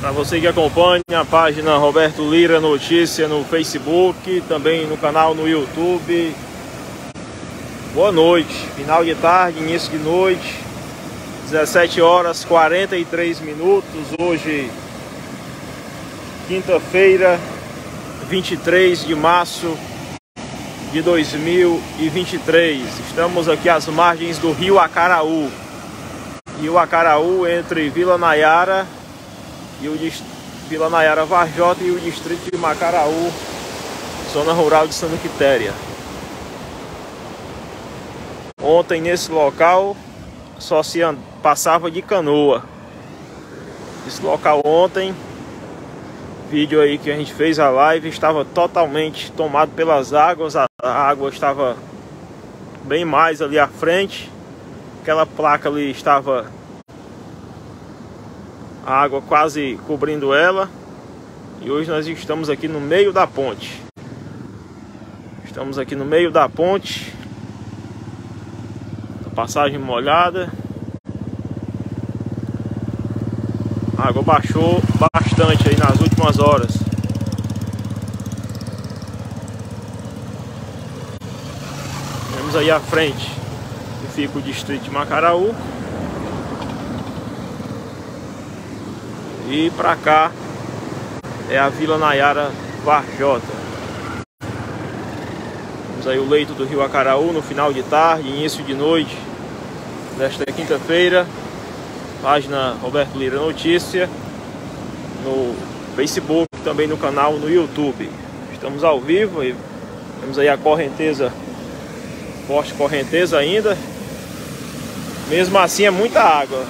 Para você que acompanha a página Roberto Lira Notícia no Facebook, também no canal no YouTube. Boa noite, final de tarde, início de noite, 17 horas 43 minutos, hoje quinta-feira, 23 de março de 2023. Estamos aqui às margens do Rio Acaraú. Rio Acaraú, entre Vila Nayara e Vila Nayara Varjota e o distrito de Macaraú, zona rural de Santa Quitéria. Ontem nesse local só se passava de canoa. Esse local ontem, vídeo aí que a gente fez a live, estava totalmente tomado pelas águas. A água estava bem mais ali à frente. Aquela placa ali estava a água quase cobrindo ela. E hoje nós estamos aqui no meio da ponte. Estamos aqui no meio da ponte. Passagem molhada. A água baixou bastante aí nas últimas horas. Temos aí à frente que fica o distrito de Macaraú. E pra cá é a Vila Nayara Varjota. Temos aí o leito do Rio Acaraú no final de tarde, início de noite desta quinta-feira. Página Roberto Lira Notícia no Facebook, também no canal no YouTube. Estamos ao vivo e temos aí a correnteza, forte correnteza ainda. Mesmo assim é muita água.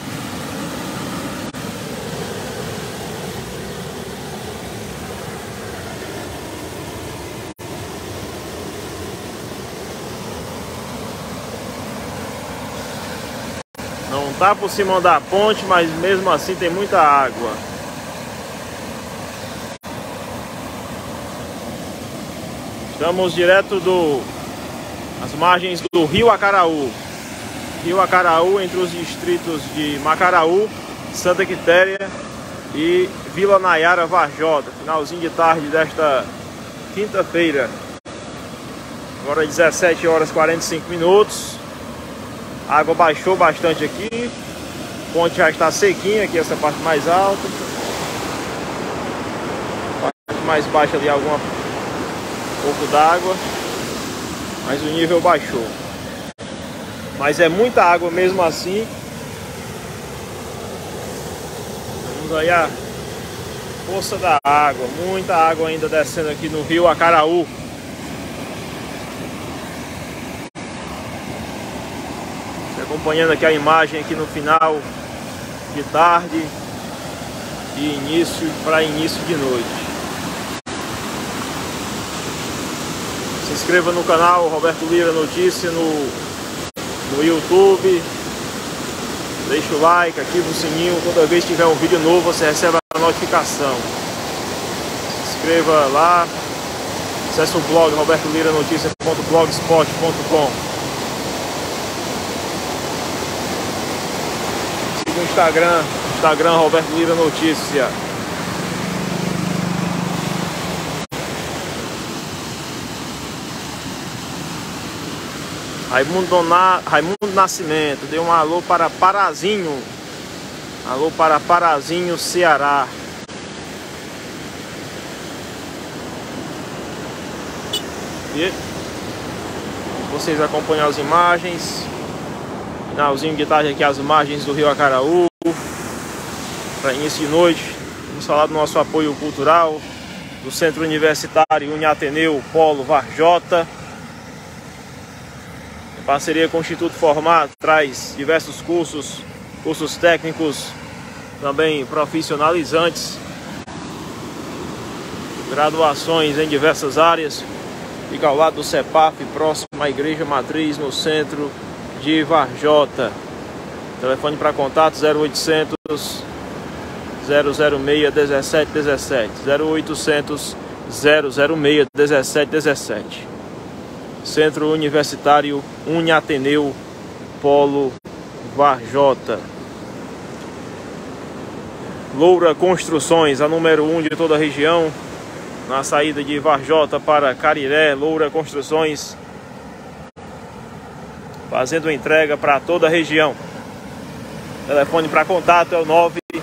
Não tá por cima da ponte, mas mesmo assim tem muita água. Estamos direto às margens do Rio Acaraú. Rio Acaraú, entre os distritos de Macaraú, Santa Quitéria e Vila Nayara Varjota. Finalzinho de tarde desta quinta-feira. Agora 17 horas 45 minutos. A água baixou bastante aqui. A ponte já está sequinha aqui, essa parte mais alta. A parte mais baixa ali, pouco d'água. Mas o nível baixou. Mas é muita água mesmo assim. Vamos aí a força da água. Muita água ainda descendo aqui no Rio Acaraú. Acompanhando aqui a imagem aqui no final de tarde e início de noite. Se inscreva no canal Roberto Lira Notícia no YouTube. Deixa o like, ativa o sininho. Toda vez que tiver um vídeo novo você recebe a notificação. Se inscreva lá. Acesse o blog robertoliranoticia.blogspot.com. No Instagram Roberto Lira Notícia. Raimundo Nascimento, deu um alô para Parazinho. Alô para Parazinho, Ceará. E vocês acompanham as imagens. Finalzinho de tarde aqui às margens do Rio Acaraú. Para início de noite, vamos falar do nosso apoio cultural do Centro Universitário Uniateneu Polo Varjota. Em parceria com o Instituto Formar, traz diversos cursos técnicos, também profissionalizantes, graduações em diversas áreas. Fica ao lado do CEPAF, próximo à Igreja Matriz, no centro de Varjota. Telefone para contato 0800 006 1717, 0800 006 1717. Centro Universitário Uniateneu Polo Varjota. Loura Construções, a número 1 de toda a região, na saída de Varjota para Cariré. Loura Construções, fazendo entrega para toda a região. Telefone para contato é o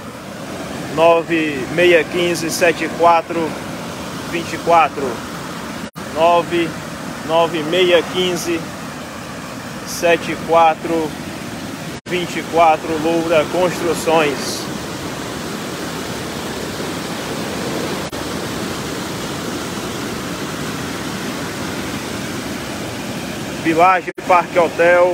99615-7424. 99615-7424. Loura Construções. Village Parque Hotel.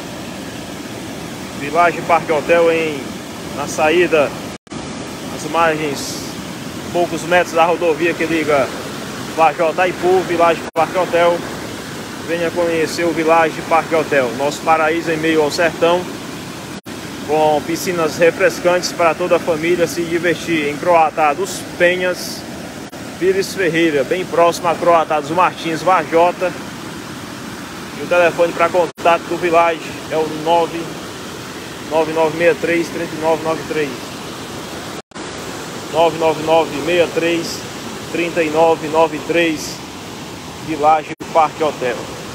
Village Parque Hotel na saída, nas margens, poucos metros da rodovia que liga Varjota a Ipu. Village Parque Hotel. Venha conhecer o Village Parque Hotel, nosso paraíso em meio ao sertão, com piscinas refrescantes para toda a família se divertir. Em Croatá dos Penhas, Pires Ferreira, bem próximo a Croatá dos Martins, Varjota. E o telefone para contato do Village é o 99963-3993. 99963-3993. Village Parque Hotel.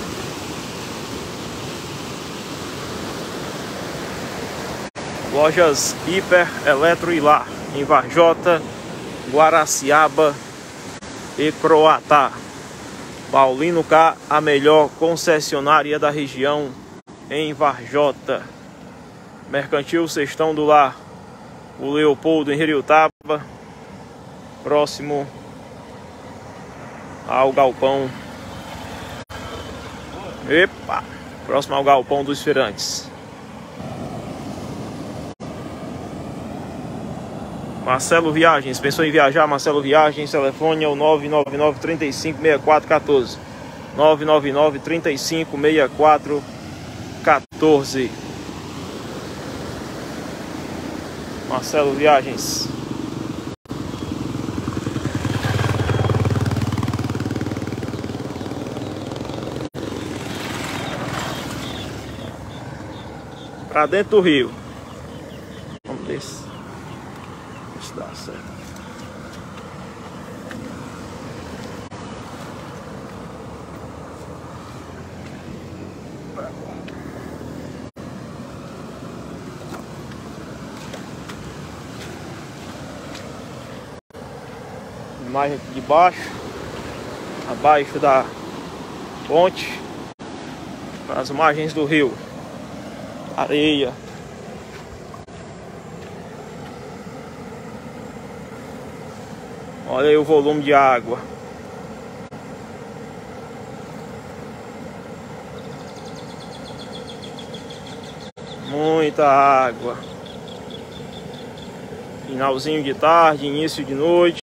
Lojas Hiper Eletro e Lar em Varjota, Guaraciaba e Croatá. Paulino K, a melhor concessionária da região em Varjota. Mercantil Cestão do Lar, o Leopoldo em Heriotaba, próximo ao galpão. Próximo ao galpão dos feirantes. Marcelo Viagens, pensou em viajar? Marcelo Viagens, telefone é o 999-35-6414. 999-35-6414. Marcelo Viagens. Pra dentro do rio. Vamos descer. Dá certo. Imagem aqui de baixo, abaixo da ponte, para as margens do rio. Areia. Olha aí o volume de água. Muita água. Finalzinho de tarde, início de noite.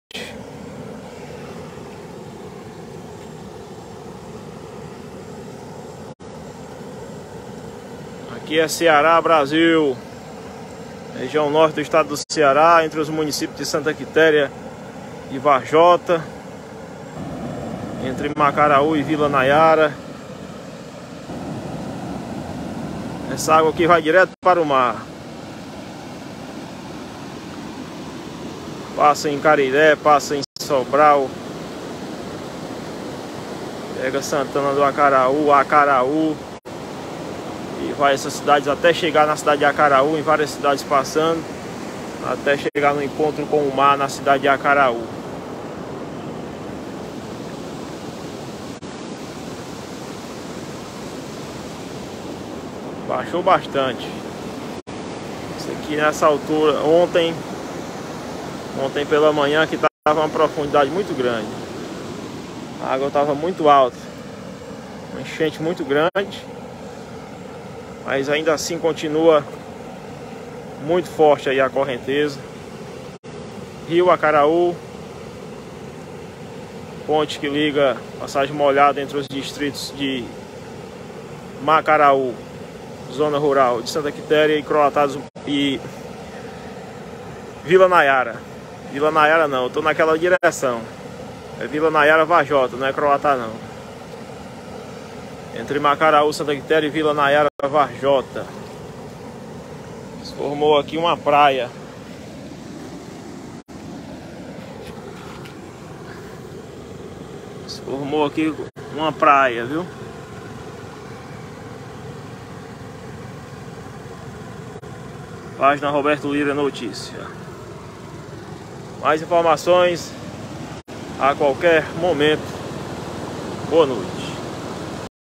Aqui é Ceará, Brasil. Região norte do estado do Ceará, entre os municípios de Santa Quitéria e Varjota, entre Macaraú e Vila Nayara. Essa água aqui vai direto para o mar. Passa em Cariré, passa em Sobral, pega Santana do Acaraú, Acaraú, e vai essas cidades até chegar na cidade de Acaraú, em várias cidades passando, até chegar no encontro com o mar na cidade de Acaraú. Baixou bastante. Isso aqui nessa altura, ontem pela manhã, que estava uma profundidade muito grande. A água estava muito alta, uma enchente muito grande, mas ainda assim continua muito forte aí a correnteza. Rio Acaraú, ponte que liga Passagem Molhada entre os distritos de Macaraú, zona rural de Santa Quitéria, e Croatá e Vila Nayara. Vila Nayara não, eu tô naquela direção. É Vila Nayara, Varjota, não é Croatá não. Entre Macaraú, Santa Quitéria e Vila Nayara, Varjota. Se formou aqui uma praia. Formou aqui uma praia, viu? Página Roberto Lira Notícia. Mais informações a qualquer momento. Boa noite.